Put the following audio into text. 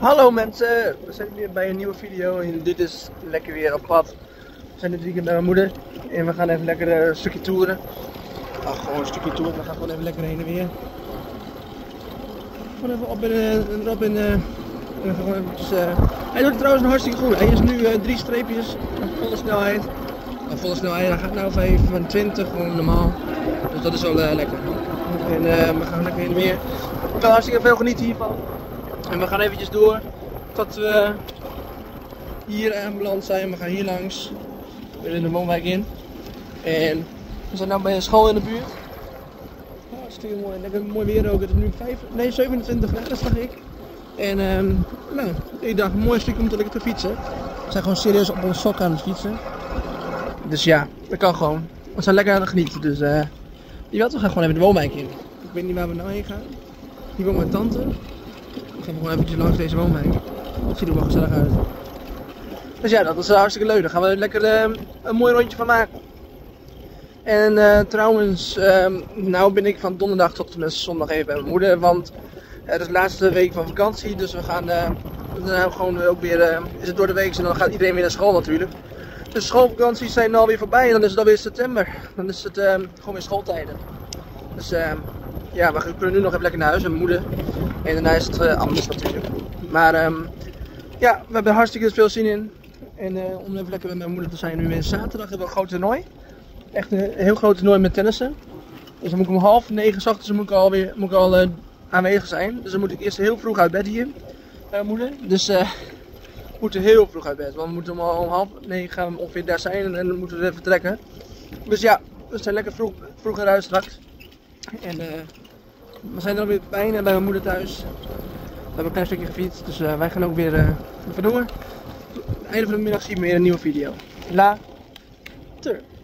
Hallo mensen, we zijn weer bij een nieuwe video en dit is lekker weer op pad. We zijn dit weekend bij mijn moeder en we gaan even lekker een stukje toeren. Gewoon een stukje toeren, we gaan gewoon even lekker heen en weer. Gewoon even op en erop en gewoon eventjes, hij doet het trouwens nog hartstikke goed. Hij is nu 3 streepjes op volle snelheid. Volle snelheid, hij gaat nou 25, gewoon normaal. Dus dat is wel lekker. En we gaan lekker heen en weer. Ik kan hartstikke veel genieten hiervan. En we gaan eventjes door tot we hier aanbeland zijn. We gaan hier langs, weer in de woonwijk in. En we zijn nu bij een school in de buurt. Hartstikke mooi, lekker mooi weer ook. Het is nu 27 graden zag ik. En nou, ik dacht een mooi stukje om te lekker te fietsen. We zijn gewoon serieus op onze sok aan het fietsen. Dus ja, dat kan gewoon. We zijn lekker aan het genieten. Dus je wilt, we gaan gewoon even de woonwijk in. Ik weet niet waar we nou heen gaan. Hier woont mijn tante. We gaan gewoon eventjes langs deze woonwijk. Dat ziet er wel gezellig uit. Dus ja, dat is hartstikke leuk. Daar gaan we lekker een mooi rondje van maken. En trouwens, nou ben ik van donderdag tot en met zondag even bij mijn moeder. Want het is de laatste week van vakantie. Dus we gaan nou gewoon ook weer, is het door de week en dan gaat iedereen weer naar school natuurlijk. Dus de schoolvakanties zijn alweer voorbij en dan is het alweer september. Dan is het gewoon weer schooltijden. Dus ja, we kunnen nu nog even lekker naar huis met mijn moeder. En daarna is het anders natuurlijk. Maar ja, we hebben hartstikke veel zin in. En om even lekker met mijn moeder te zijn, nu weer zaterdag hebben we een groot toernooi. Echt een heel groot toernooi met tennissen. Dus dan moet ik om 8:30 's ochtends moet ik al aanwezig zijn. Dus dan moet ik eerst heel vroeg uit bed hier bij mijn moeder. Dus we moeten heel vroeg uit bed. Want we moeten om 8:30 gaan we ongeveer daar zijn en dan moeten we weer vertrekken. Dus ja, we zijn lekker vroeg eruit straks. En we zijn er alweer bijna bij mijn moeder thuis. We hebben een klein stukje gefietst, dus wij gaan ook weer even door. Aan het einde van de middag zien we weer een nieuwe video. Later.